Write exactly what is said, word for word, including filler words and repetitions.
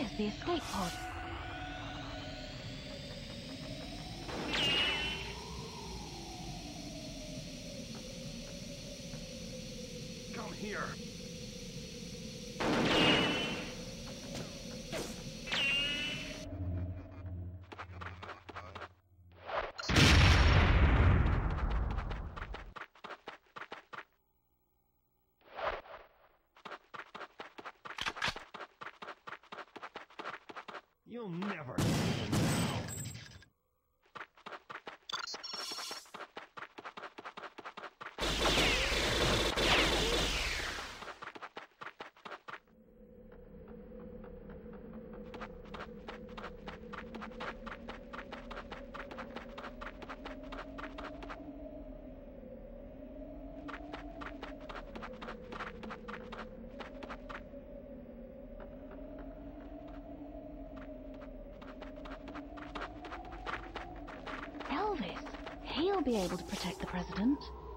There's the escape pod. Come here. You'll never see him now. Elvis, he'll be able to protect the president.